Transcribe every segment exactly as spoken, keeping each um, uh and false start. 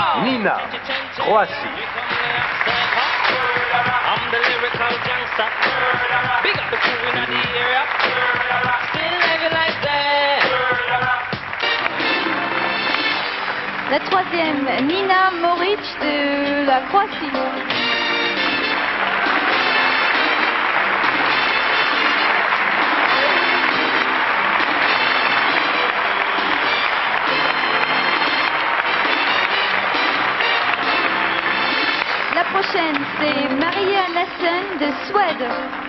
Nina, Croatie. La troisième, Nina Moric de la Croatie. La prochaine, c'est Maria Lassen de Suède.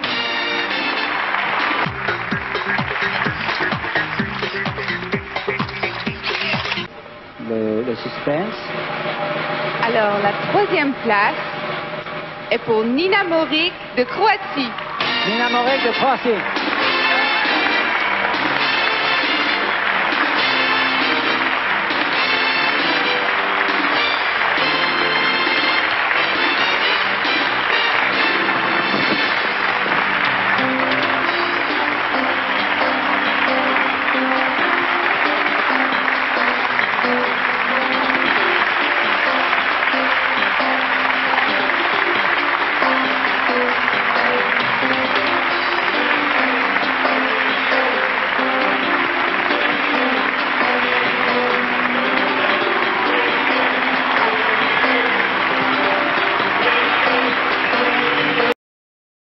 Le, le suspense. Alors, la troisième place est pour Nina Moric de Croatie. Nina Moric de Croatie.